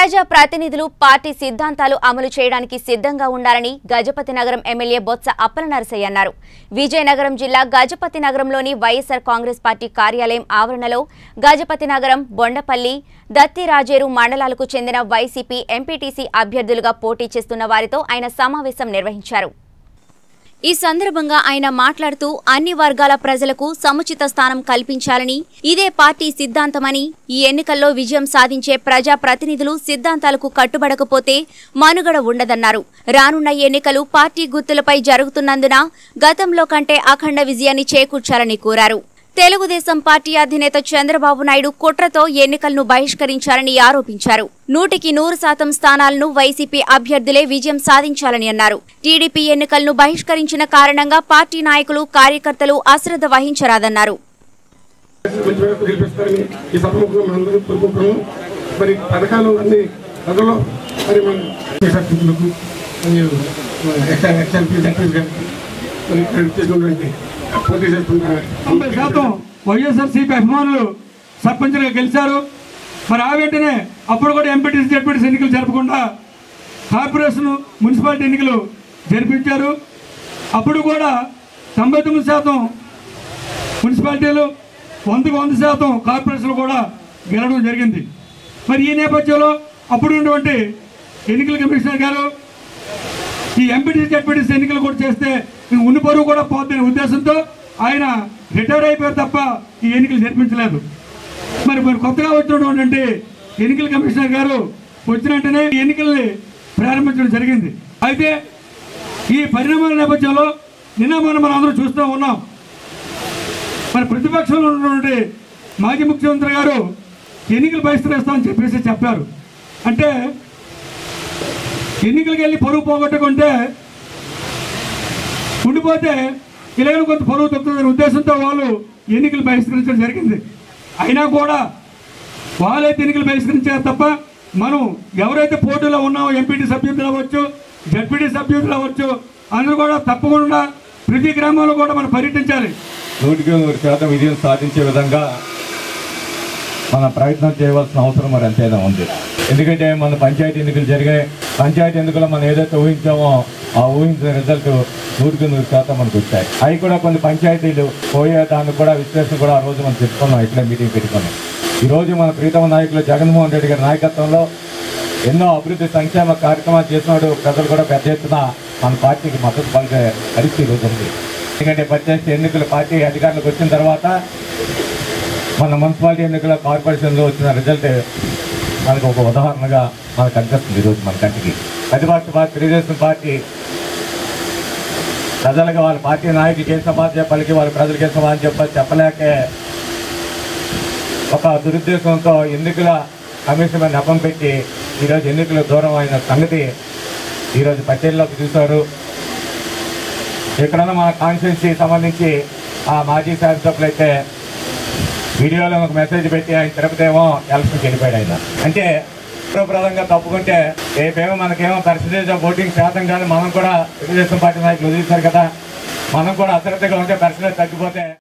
ప్రజా ప్రతినిధులు పార్టీ సిద్ధాంతాలు అమలు చేయడానికి సిద్ధంగా ఉండాలని గజపతి నగరం ఎమ్మెల్యే బొత్స అప్పలనరసయ్య అన్నారు. విజయనగరం జిల్లా గజపతి నగరంలోని వైఎస్ఆర్ కాంగ్రెస్ పార్టీ కార్యాలయం ఆవరణలో గజపతి నగరం, బొండపల్లి, దత్తిరాజేరు మండలాలకు చెందిన వైసీపీ ఎంపీటీసీ అభ్యర్థులుగా పోటీ చేస్తున్న వారితో ఆయన సమావేశం నిర్వహించారు. ఈ సందర్భంగా ఆయన మాట్లాడుతూ అన్ని వర్గాల ప్రజలకు సముచిత స్థానం కల్పించాలని, ఇదే పార్టీ సిద్ధాంతమని, ఈ ఎన్నికల్లో విజయం సాధించే ప్రజా ప్రతినిధులు సిద్ధాంతాలకు కట్టుబడకపోతే మనుగడ ఉండదన్నారు. రానున్న ఎన్నికలు పార్టీ గుర్తులపై జరుగుతున్నందున గతంలో కంటే అఖండ విజయాన్ని చేకూర్చాలని కోరారు. తెలుగుదేశం పార్టీ అధినేత చంద్రబాబు నాయుడు కుట్రతో ఎన్నికలను బహిష్కరించారని ఆరోపించారు. 100% స్థానాలను వైసీపీ అభ్యర్థులే విజయం సాధించాలని అన్నారు. టీడీపీ ఎన్నికలను బహిష్కరించిన కారణంగా పార్టీ నాయకులు, కార్యకర్తలు అశ్రద్ధ వహించరాదన్నారు. వైఎస్ఆర్సీపీ అభిమానులు సర్పంచ్గా గెలిచారు. మరి ఆ వెంటనే అప్పుడు కూడా ఎంపీటీసీ, జెడ్పీటీసీ ఎన్నికలు జరపకుండా కార్పొరేషన్, మున్సిపాలిటీ ఎన్నికలు జరిపించారు. అప్పుడు కూడా 99% మున్సిపాలిటీలు, 100% కార్పొరేషన్లు కూడా గెలవడం జరిగింది. మరి ఈ నేపథ్యంలో అప్పుడు ఉన్నటువంటి ఎన్నికల కమిషనర్ గారు ఈ ఎంపీటీసీ, జెడ్పీటీసీ ఎన్నికలు కూడా చేస్తే ఉన్న పరువు కూడా పోతున్న ఉద్దేశంతో ఆయన రిటైర్ అయిపోయారు తప్ప ఈ ఎన్నికలు జరిపించలేదు. మరి కొత్తగా వచ్చినటువంటి ఎన్నికల కమిషనర్ గారు వచ్చిన వెంటనే ఈ ఎన్నికల్ని ప్రారంభించడం జరిగింది. అయితే ఈ పరిణామాల నేపథ్యంలో నిన్న మనం అందరూ చూస్తూ ఉన్నాం. మరి ప్రతిపక్షంలో ఉన్నటువంటి మాజీ ముఖ్యమంత్రి గారు ఎన్నికలు బహిష్కరిస్తామని చెప్పేసి చెప్పారు. అంటే ఎన్నికలకు వెళ్ళి పరువు పోగొట్టుకుంటే ఉండిపోతే ఇలాగ కొంత పరువు తప్పుతుందనే ఉద్దేశంతో వాళ్ళు ఎన్నికలు బహిష్కరించడం జరిగింది. అయినా కూడా వాళ్ళైతే ఎన్నికలు బహిష్కరించారు తప్ప మనం ఎవరైతే పోటీలో ఉన్నామో ఎంపీటీ సభ్యులు అవ్వచ్చు, జడ్పీటీ సభ్యులు అవ్వచ్చు, అందరూ కూడా తప్పకుండా ప్రతి గ్రామంలో కూడా మనం పర్యటించాలి. 100% విజయం సాధించే విధంగా మన ప్రయత్నం చేయవలసిన అవసరం మరి ఎంతైనా ఉంది. ఎందుకంటే మన పంచాయతీ ఎన్నికలు జరిగాయి. పంచాయతీ ఎన్నికల్లో మనం ఏదైతే ఊహించామో ఆ ఊహించిన రిజల్ట్ 100% మనకు వచ్చాయి. అవి కూడా కొన్ని పంచాయతీలు పోయేదాన్ని కూడా విశ్లేషణ కూడా ఆ రోజు మనం చెప్పుకున్నాం, ఇట్లా మీటింగ్ పెట్టుకున్నాం. ఈరోజు మన ప్రీతమ నాయకులు జగన్మోహన్ రెడ్డి గారి నాయకత్వంలో ఎన్నో అభివృద్ధి సంక్షేమ కార్యక్రమాలు చేసినాడు. ప్రజలు కూడా పెద్ద ఎత్తున మన పార్టీకి మద్దతు పలికే పరిస్థితి ఈరోజు ఉంది. ఎందుకంటే పంచాయతీ ఎన్నికలు పార్టీ అధికారులకు వచ్చిన తర్వాత మన మున్సిపాలిటీ ఎన్నికల కార్పొరేషన్లో వచ్చిన రిజల్ట్ మనకు ఒక ఉదాహరణగా మనకు అనిపిస్తుంది. ఈరోజు మన కంటికి ప్రతిపక్ష పార్టీ తెలుగుదేశం పార్టీ ప్రజలకు వాళ్ళ పార్టీ నాయకులకి ఏం సమాధానం పలికి వాళ్ళ ప్రజలకి ఏం సమాధానం చెప్పలేకే ఒక దురుద్దేశంతో ఎన్నికల కమిషన్ మీద నెపం పెట్టి ఈరోజు ఎన్నికలు దూరం అయిన సంగతి ఈరోజు పట్టేల్లోకి చూశారు. ఎక్కడన్నా మన కాన్స్టిట్యున్సీ సంబంధించి ఆ మాజీ శాసనసభ్యులు అయితే వీడియోలో ఒక మెసేజ్ పెట్టి ఆయన తిరుపతి ఏమో ఎలక్షన్కి వెళ్ళిపోయాడు. ఆయన అంటే ప్రధానంగా తప్పుకుంటే రేపేమో మనకేమో పర్సంటేజ్ ఆఫ్ ఓటింగ్ శాతం కానీ మనం కూడా తెలుగుదేశం పార్టీ నాయకులు వదిలేశారు కదా, మనం కూడా అశ్రద్ధగా ఉంటే పర్సంటేజ్ తగ్గిపోతే